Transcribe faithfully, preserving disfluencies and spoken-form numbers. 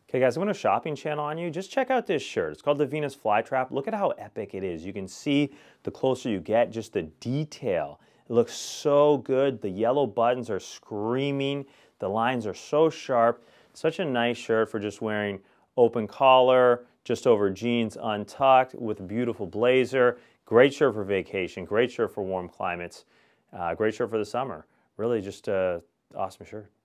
Okay guys, I'm going to shopping channel on you. Just check out this shirt. It's called the Venus Flytrap. Look at how epic it is. You can see the closer you get, just the detail. It looks so good. The yellow buttons are screaming. The lines are so sharp. Such a nice shirt for just wearing open collar, just over jeans untucked with a beautiful blazer. Great shirt for vacation. Great shirt for warm climates. Uh, great shirt for the summer. Really just an awesome shirt.